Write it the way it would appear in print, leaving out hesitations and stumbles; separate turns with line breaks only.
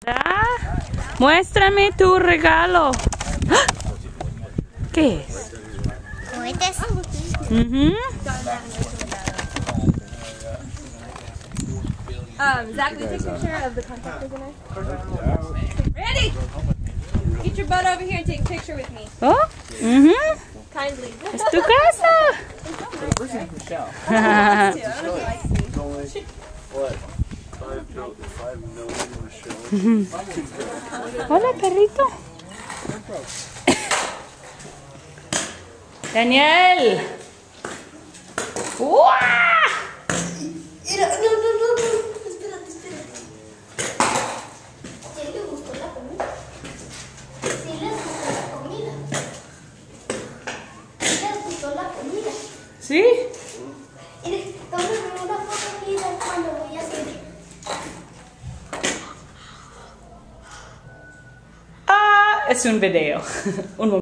Ah, muéstrame tu regalo. ¡Ah! ¿Qué es?
¿Cohetes?
Zach, will you take a picture of the contact designer? Randy! Get your butt over here and take a picture with me.
Oh,
Kindly.
es tu casa. Hola, perrito. Daniel. ¡Uah!
Mira, no, espérate. ¿Sí le gustó la comida? ¿Sí les gustó la comida? ¿Sí les gustó la comida?
¿Sí?
Mire, tómame una foto mía cuando voy a hacer.
Ah, es un video. Un momento.